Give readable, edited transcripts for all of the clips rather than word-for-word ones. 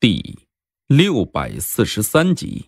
第643集。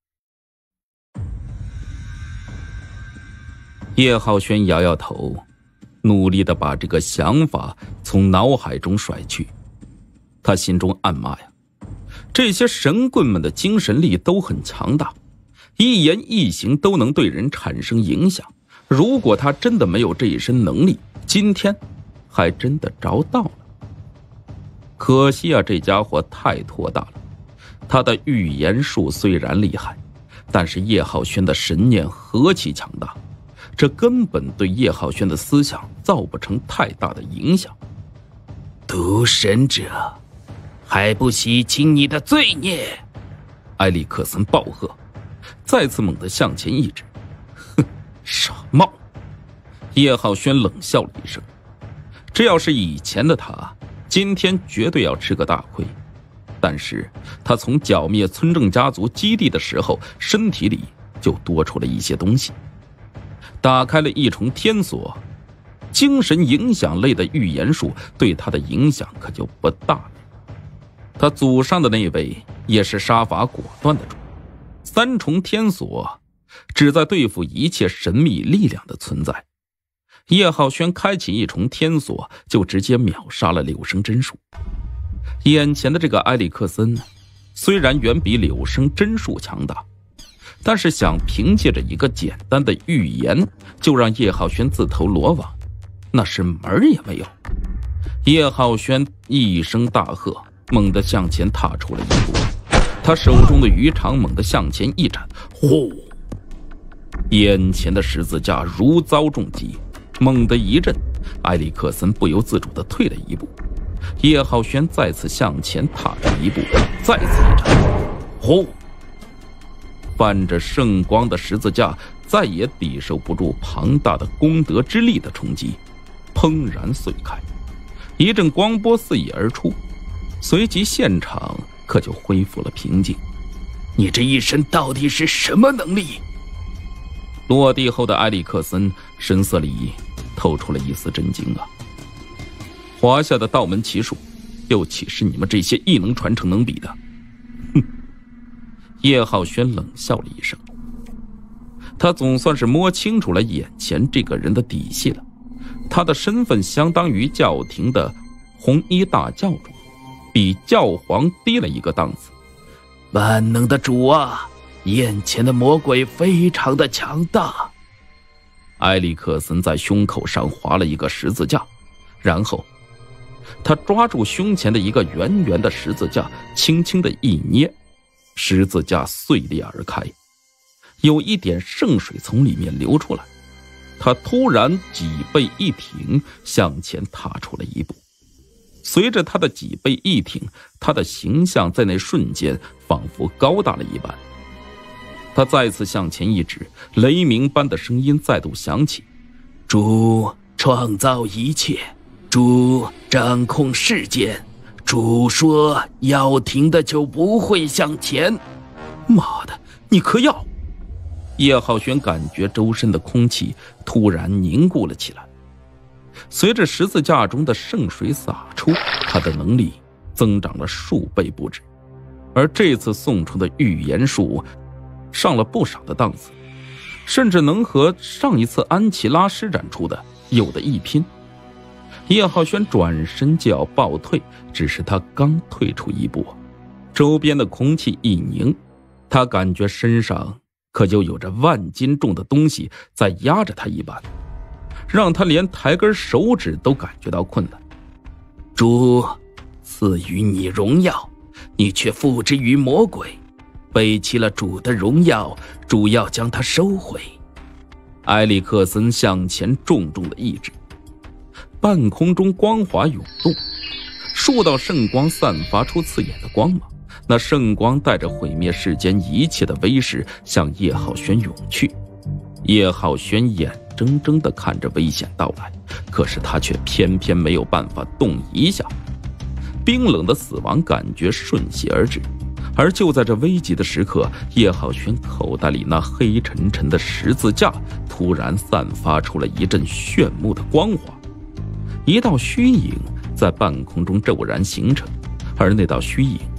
叶浩轩摇摇头，努力地把这个想法从脑海中甩去。他心中暗骂呀，这些神棍们的精神力都很强大，一言一行都能对人产生影响。如果他真的没有这一身能力，今天还真的着道了。可惜啊，这家伙太托大了。他的预言术虽然厉害，但是叶浩轩的神念何其强大，这根本对叶浩轩的思想造不成太大的影响。 毒神者，还不洗清你的罪孽！ 埃里克森暴喝，再次猛地向前一指。哼，傻帽！叶浩轩冷笑了一声。这要是以前的他，今天绝对要吃个大亏。但是他从剿灭村正家族基地的时候，身体里就多出了一些东西，打开了一重天锁。精神影响类的预言术对他的影响可就不大了。他祖上的那位也是杀伐果断的主，三重天锁旨在对付一切神秘力量的存在。叶浩轩开启一重天锁，就直接秒杀了柳生真术。眼前的这个埃里克森虽然远比柳生真术强大，但是想凭借着一个简单的预言就让叶浩轩自投罗网，那是门儿也没有。叶浩轩一声大喝，猛地向前踏出了一步，他手中的鱼肠猛地向前一展，呼！眼前的十字架如遭重击，猛地一震，埃里克森不由自主地退了一步。叶浩轩再次向前踏出一步，再次一展，呼！泛着圣光的十字架再也抵受不住庞大的功德之力的冲击，砰然碎开，一阵光波四溢而出，随即现场可就恢复了平静。 你这一身到底是什么能力？ 落地后的埃里克森神色里透出了一丝震惊啊！华夏的道门奇术，又岂是你们这些异能传承能比的？哼！叶浩轩冷笑了一声，他总算是摸清楚了眼前这个人的底细了。他的身份相当于教廷的红衣大教主，比教皇低了一个档次。 万能的主啊，眼前的魔鬼非常的强大。 埃里克森在胸口上划了一个十字架，然后他抓住胸前的一个圆圆的十字架，轻轻的一捏，十字架碎裂而开，有一点圣水从里面流出来。他突然脊背一挺，向前踏出了一步。随着他的脊背一挺，他的形象在那瞬间仿佛高大了一般。他再次向前一指，雷鸣般的声音再度响起： 主创造一切，主掌控世间，主说要停的就不会向前。 妈的，你嗑药！叶浩轩感觉周身的空气突然凝固了起来，随着十字架中的圣水洒出，他的能力增长了数倍不止。而这次送出的预言术上了不少的档次，甚至能和上一次安琪拉施展出的有的一拼。叶浩轩转身就要暴退，只是他刚退出一步，周边的空气一凝，他感觉身上可就有着万斤重的东西在压着他一般，让他连抬根手指都感觉到困难。 主赐予你荣耀，你却付之于魔鬼，背弃了主的荣耀，主要将它收回。 埃里克森向前重重的一指，半空中光华涌动，数道圣光散发出刺眼的光芒，那圣光带着毁灭世间一切的威势向叶浩轩涌去。叶浩轩眼睁睁地看着危险到来，可是他却偏偏没有办法动一下。冰冷的死亡感觉瞬息而至，而就在这危急的时刻，叶浩轩口袋里那黑沉沉的十字架突然散发出了一阵炫目的光华，一道虚影在半空中骤然形成，而那道虚影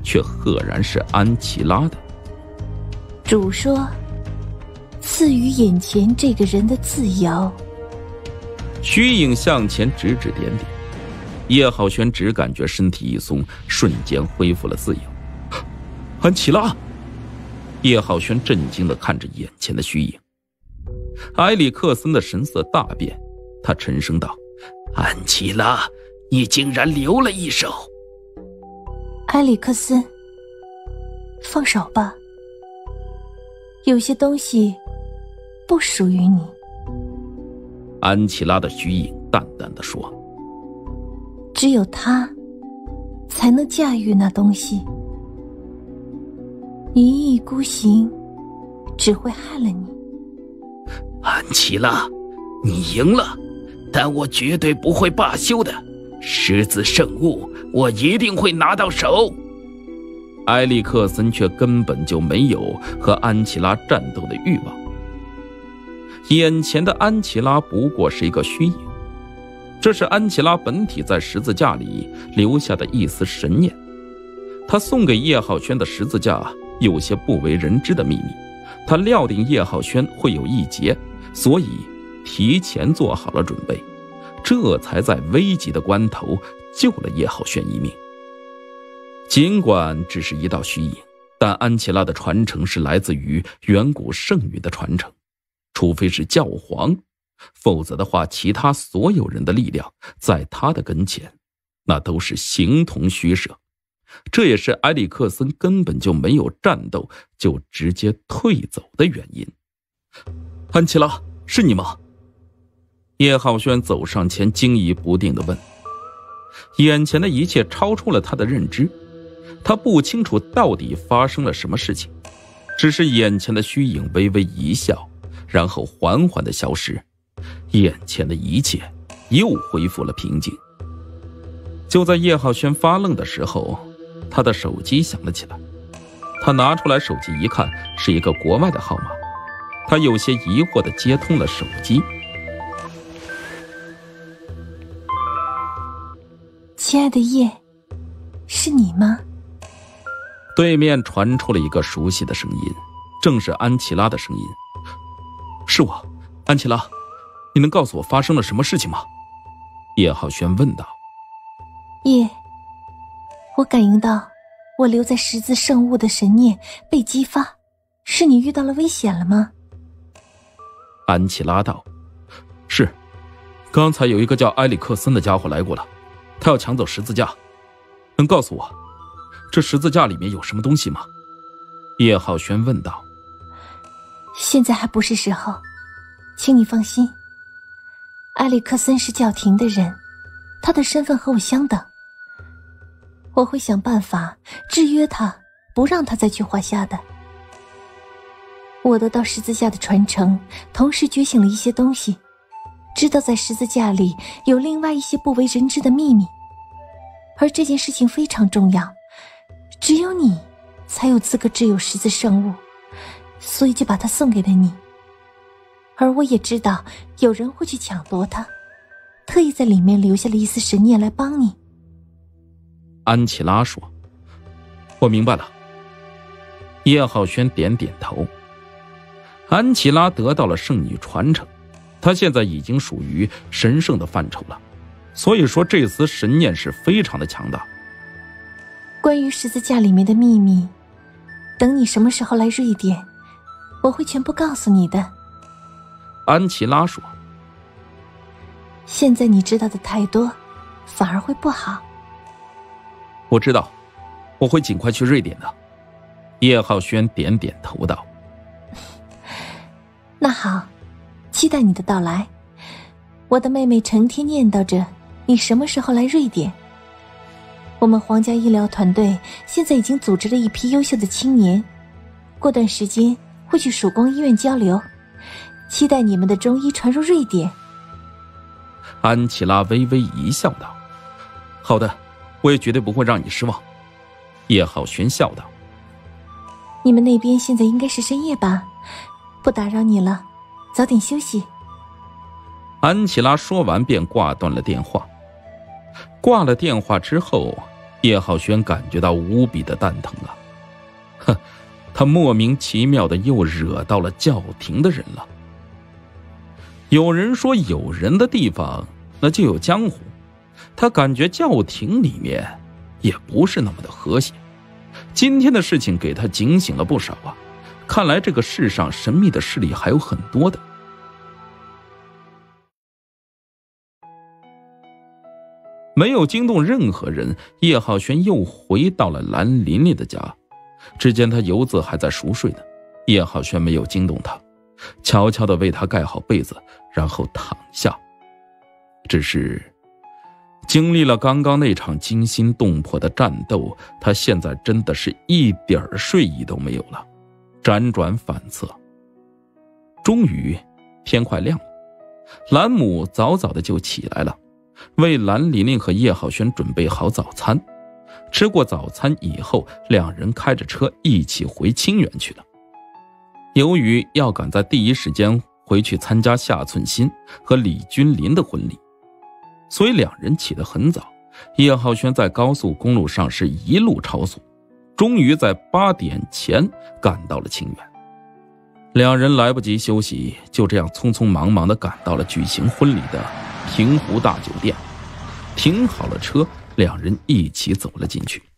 却赫然是安琪拉的。 主说，赐予眼前这个人的自由。 虚影向前指指点点，叶浩轩只感觉身体一松，瞬间恢复了自由。安琪拉！叶浩轩震惊地看着眼前的虚影。埃里克森的神色大变，他沉声道： 安琪拉，你竟然留了一手。 埃里克森，放手吧，有些东西不属于你。 安琪拉的虚影淡淡地说： 只有他才能驾驭那东西，一意孤行只会害了你。 安琪拉，你赢了，但我绝对不会罢休的。十字圣物我一定会拿到手。 埃里克森却根本就没有和安琪拉战斗的欲望。眼前的安琪拉不过是一个虚影，这是安琪拉本体在十字架里留下的一丝神念。他送给叶浩轩的十字架有些不为人知的秘密，他料定叶浩轩会有一劫，所以提前做好了准备，这才在危急的关头救了叶浩轩一命。尽管只是一道虚影，但安琪拉的传承是来自于远古圣域的传承，除非是教皇，否则的话，其他所有人的力量在他的跟前，那都是形同虚设。这也是埃里克森根本就没有战斗就直接退走的原因。安琪拉，是你吗？叶浩轩走上前，惊疑不定地问。眼前的一切超出了他的认知，他不清楚到底发生了什么事情，只是眼前的虚影微微一笑，然后缓缓地消失，眼前的一切又恢复了平静。就在叶浩轩发愣的时候，他的手机响了起来。他拿出来手机一看，是一个国外的号码。他有些疑惑地接通了手机。 亲爱的叶，是你吗？ 对面传出了一个熟悉的声音，正是安琪拉的声音。是我，安琪拉，你能告诉我发生了什么事情吗？叶浩轩问道。 叶，我感应到我留在十字圣物的神念被激发，是你遇到了危险了吗？ 安琪拉道：是，刚才有一个叫埃里克森的家伙来过了，他要抢走十字架。能告诉我这十字架里面有什么东西吗？叶浩轩问道。 现在还不是时候，请你放心，埃里克森是教廷的人，他的身份和我相等，我会想办法制约他，不让他再去华夏的。我得到十字架的传承，同时觉醒了一些东西，知道在十字架里有另外一些不为人知的秘密，而这件事情非常重要，只有你才有资格持有十字圣物，所以就把它送给了你。而我也知道有人会去抢夺它，特意在里面留下了一丝神念来帮你。 安琪拉说。我明白了。叶浩轩点点头。安琪拉得到了圣女传承，她现在已经属于神圣的范畴了，所以说这丝神念是非常的强大。 关于十字架里面的秘密，等你什么时候来瑞典，我会全部告诉你的。 安琪拉说。 现在你知道的太多，反而会不好。 我知道，我会尽快去瑞典的。叶浩轩点点头道。 那好，期待你的到来。我的妹妹成天念叨着你什么时候来瑞典。我们皇家医疗团队现在已经组织了一批优秀的青年，过段时间会去曙光医院交流，期待你们的中医传入瑞典。 安琪拉微微一笑道：好的，我也绝对不会让你失望。叶浩轩笑道。 你们那边现在应该是深夜吧，不打扰你了，早点休息。 安琪拉说完便挂断了电话。挂了电话之后， 叶浩轩感觉到无比的蛋疼啊！哼，他莫名其妙的又惹到了教廷的人了。有人说有人的地方那就有江湖，他感觉教廷里面也不是那么的和谐。今天的事情给他警醒了不少啊，看来这个世上神秘的势力还有很多的。没有惊动任何人，叶浩轩又回到了蓝琳琳的家。只见他游子还在熟睡呢，叶浩轩没有惊动他，悄悄地为他盖好被子，然后躺下。只是经历了刚刚那场惊心动魄的战斗，他现在真的是一点睡意都没有了，辗转反侧。终于天快亮了，兰母早早的就起来了，为蓝琳琳和叶浩轩准备好早餐。吃过早餐以后，两人开着车一起回清源去了。由于要赶在第一时间回去参加夏寸心和李君林的婚礼，所以两人起得很早。叶浩轩在高速公路上是一路超速，终于在8点前赶到了清源。两人来不及休息，就这样匆匆忙忙地赶到了举行婚礼的平湖大酒店。停好了车，两人一起走了进去。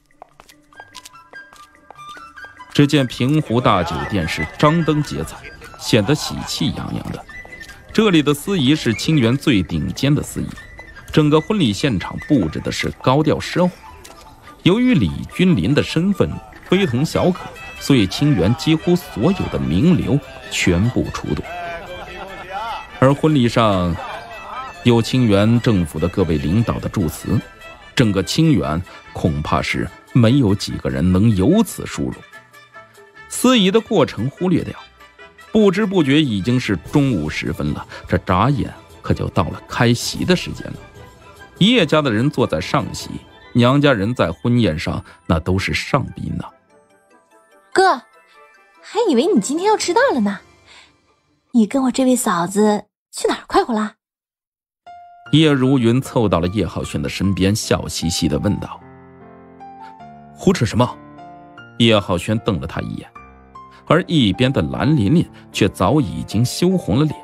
只见平湖大酒店是张灯结彩，显得喜气洋洋的。这里的司仪是清源最顶尖的司仪，整个婚礼现场布置的是高调奢华。由于李君林的身份非同小可，所以清源几乎所有的名流全部出动。而婚礼上有清源政府的各位领导的祝词，整个清源恐怕是没有几个人能有此殊荣。司仪的过程忽略掉，不知不觉已经是中午时分了，这眨眼可就到了开席的时间了。叶家的人坐在上席，娘家人在婚宴上那都是上宾呢。 哥，还以为你今天要迟到了呢。你跟我这位嫂子去哪儿快活啦？ 叶如云凑到了叶浩轩的身边，笑嘻嘻地问道。胡扯什么？叶浩轩瞪了他一眼，而一边的蓝琳琳却早已经羞红了脸。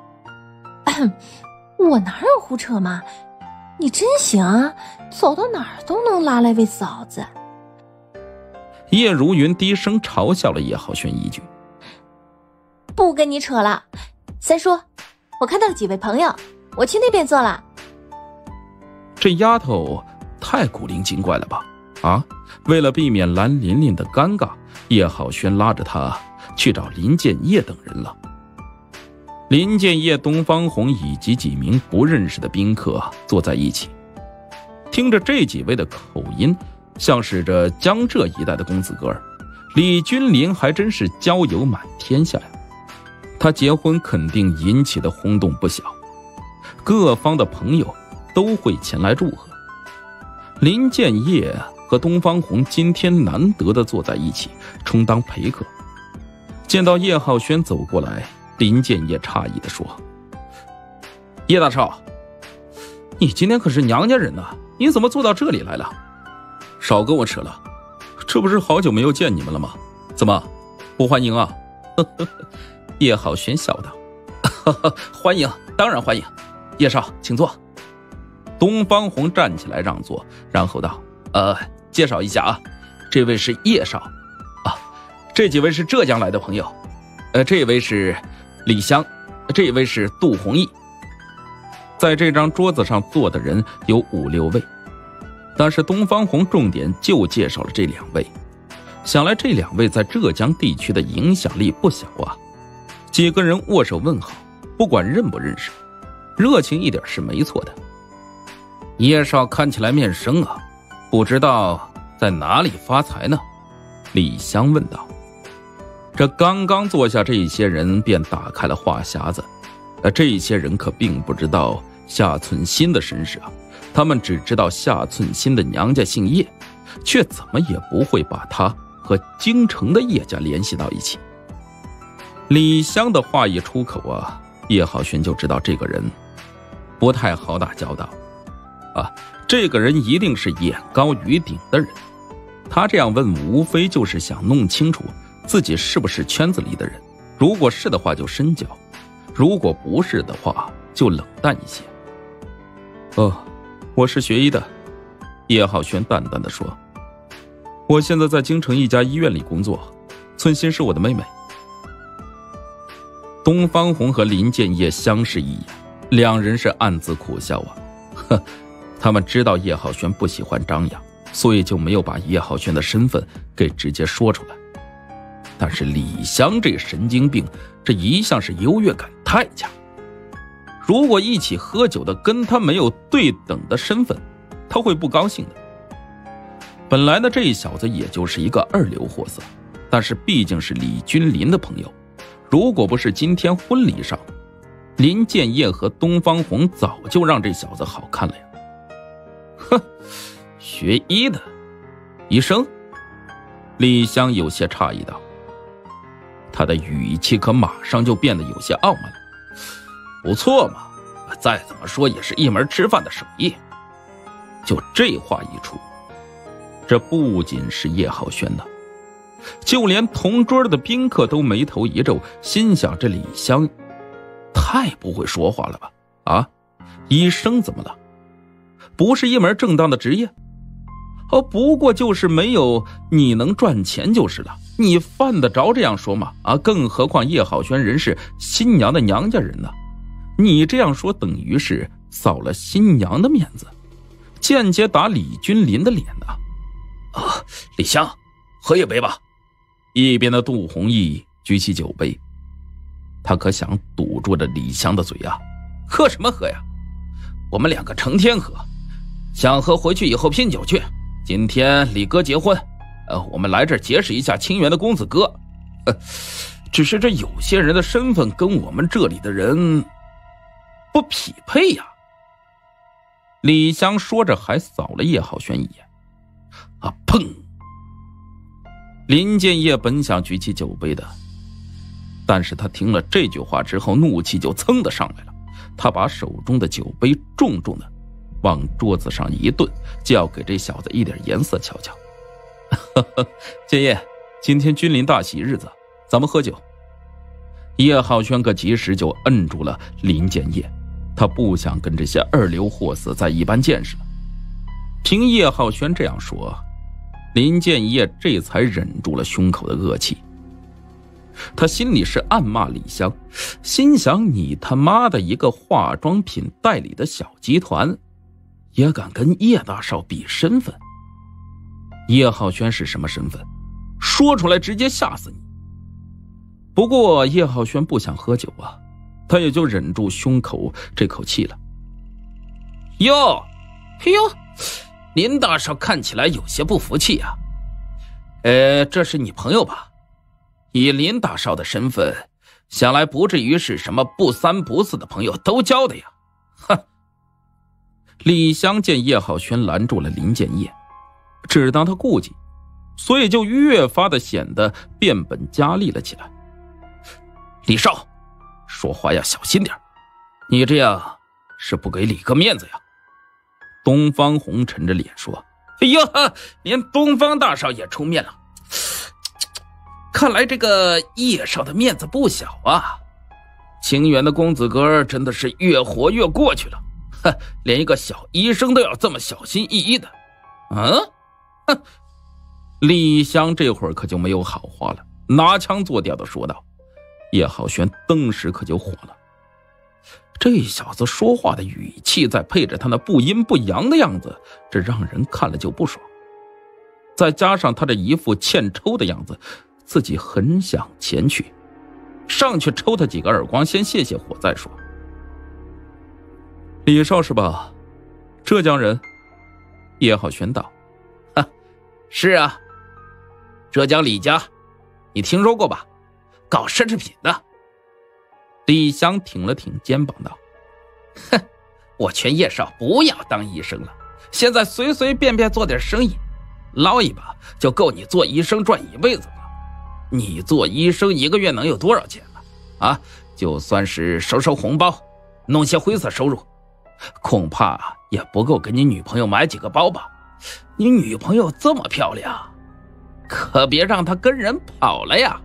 我哪有胡扯嘛，你真行啊，走到哪儿都能拉来位嫂子。 叶如云低声嘲笑了叶浩轩一句。 不跟你扯了，三叔，我看到了几位朋友，我去那边坐了。 这丫头太古灵精怪了吧？啊！为了避免蓝琳琳的尴尬，叶浩轩拉着她去找林建业等人了。林建业、东方红以及几名不认识的宾客坐在一起，听着这几位的口音，像是这江浙一带的公子哥儿。李君林还真是交友满天下呀，他结婚肯定引起的轰动不小，各方的朋友都会前来祝贺。林建业和东方红今天难得的坐在一起，充当陪客。见到叶浩轩走过来，林建业诧异地说：叶大少，你今天可是娘家人呐，你怎么坐到这里来了？少跟我扯了，这不是好久没有见你们了吗？怎么不欢迎啊？叶浩轩笑道：欢迎，当然欢迎，叶少请坐。东方红站起来让座，然后道：介绍一下啊，这位是叶少啊，这几位是浙江来的朋友，这位是李湘，这位是杜弘毅。在这张桌子上坐的人有5、6位，但是东方红重点就介绍了这2位。想来这2位在浙江地区的影响力不小啊。几个人握手问好，不管认不认识，热情一点是没错的。叶少看起来面生啊，不知道在哪里发财呢？李湘问道。这刚刚坐下，这些人便打开了话匣子。这些人可并不知道夏寸心的身世啊，他们只知道夏寸心的娘家姓叶，却怎么也不会把他和京城的叶家联系到一起。李湘的话一出口啊，叶浩轩就知道这个人不太好打交道啊， 这个人一定是眼高于顶的人。他这样问，无非就是想弄清楚自己是不是圈子里的人。如果是的话，就深交；如果不是的话，就冷淡一些。我是学医的，叶浩轩淡淡的说。我现在在京城一家医院里工作，寸心是我的妹妹。东方红和林建业相视一眼，两人是暗自苦笑啊。他们知道叶浩轩不喜欢张扬，所以就没有把叶浩轩的身份给直接说出来。但是李湘这神经病，这一向是优越感太强。如果一起喝酒的跟他没有对等的身份，他会不高兴的。本来呢，这小子也就是一个二流货色，但是毕竟是李君林的朋友，如果不是今天婚礼上，林建业和东方红早就让这小子好看了呀。学医的医生？李湘有些诧异道，他的语气可马上就变得有些傲慢了。不错嘛，再怎么说也是一门吃饭的手艺。就这话一出，这不仅是叶浩轩呢，就连同桌的宾客都眉头一皱，心想这李湘太不会说话了吧？啊，医生怎么了？不是一门正当的职业？不过就是没有你能赚钱就是了，你犯得着这样说吗？更何况叶浩轩人是新娘的娘家人呢，你这样说等于是扫了新娘的面子，间接打李君林的脸呢。李湘，喝一杯吧。一边的杜弘毅举起酒杯，他可想堵住了李湘的嘴啊！喝什么喝呀？我们两个成天喝，想喝回去以后拼酒去。今天李哥结婚，我们来这儿结识一下清源的公子哥。只是这有些人的身份跟我们这里的人不匹配呀。李湘说着还扫了叶浩轩一眼。砰！林建业本想举起酒杯的，但是他听了这句话之后，怒气就噌的上来了。他把手中的酒杯重重的往桌子上一顿，就要给这小子一点颜色瞧瞧。建业，今天君临大喜日子，咱们喝酒。叶浩轩可及时就摁住了林建业，他不想跟这些二流货色在一般见识了。听叶浩轩这样说，林建业这才忍住了胸口的恶气。他心里是暗骂李湘，心想你他妈的一个化妆品代理的小集团，也敢跟叶大少比身份？叶浩轩是什么身份？说出来直接吓死你。不过叶浩轩不想喝酒啊，他也就忍住胸口这口气了。哟，林大少看起来有些不服气啊。这是你朋友吧？以林大少的身份，想来不至于是什么不三不四的朋友都交的呀。李湘见叶浩轩拦住了林建业，只当他顾忌，所以就越发的显得变本加厉了起来。李少，说话要小心点，你这样是不给李哥面子呀。东方红沉着脸说。连东方大少也出面了，看来这个叶少的面子不小啊。清源的公子哥真的是越活越过去了，连一个小医生都要这么小心翼翼的。李湘这会儿可就没有好话了，拿腔作调的说道。叶浩轩当时可就火了，这小子说话的语气再配着他那不阴不阳的样子，这让人看了就不爽。再加上他这一副欠抽的样子，自己很想前去上去抽他几个耳光，先泄泄火再说。李少是吧？浙江人？叶浩轩道。是啊，浙江李家，你听说过吧？搞奢侈品的。李湘挺了挺肩膀道，我劝叶少不要当医生了，现在随随便便做点生意，捞一把就够你做医生赚一辈子了。你做医生一个月能有多少钱了？就算是收收红包，弄些灰色收入， 恐怕也不够给你女朋友买几个包吧。你女朋友这么漂亮，可别让她跟人跑了呀。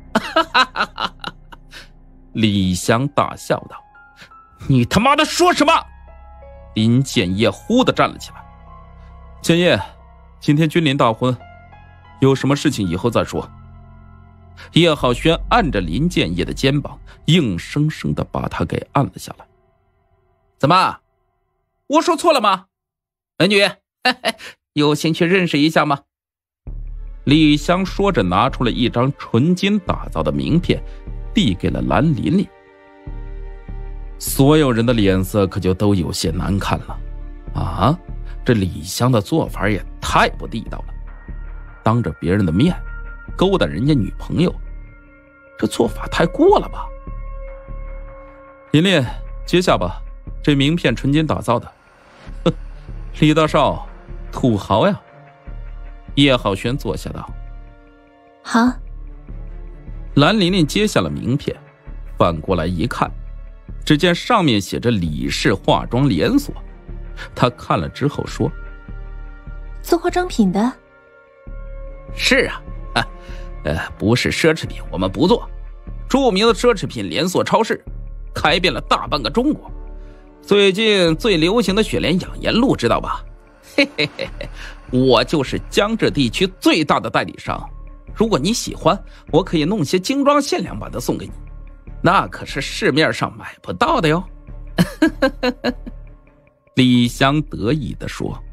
李湘大笑道：“你他妈的说什么？”林建业忽地站了起来：“建业，今天君临大婚，有什么事情以后再说。”叶浩轩按着林建业的肩膀，硬生生地把他给按了下来。 “怎么，我说错了吗？美女，有兴趣认识一下吗？” 李湘说着拿出了一张纯金打造的名片，递给了蓝琳琳。所有人的脸色可就都有些难看了。啊，这李湘的做法也太不地道了，当着别人的面勾搭人家女朋友，这做法太过了吧。琳琳，接下吧，这名片纯金打造的。哼，李大少，土豪呀。叶浩轩坐下道：“ 好。” 蓝琳琳接下了名片，反过来一看，只见上面写着李氏化妆连锁。她看了之后说：“ 做化妆品的？”“ 是啊，不是奢侈品我们不做，著名的奢侈品连锁超市，开遍了大半个中国。最近最流行的雪莲养颜露知道吧？嘿嘿嘿嘿，我就是江浙地区最大的代理商。如果你喜欢，我可以弄些精装限量版的送给你，那可是市面上买不到的哟。” 李湘得意地说。